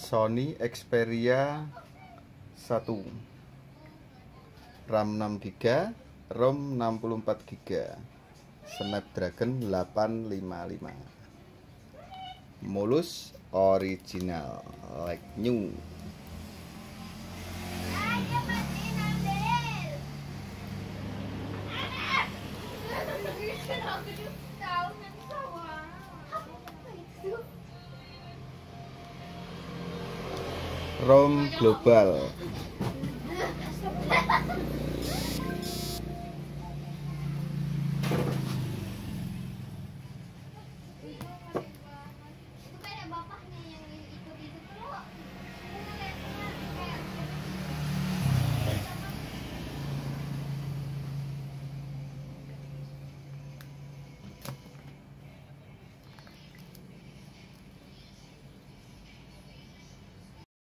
Sony Xperia 1, RAM 6GB, ROM 64GB, Snapdragon 855, mulus original like new. ROM global.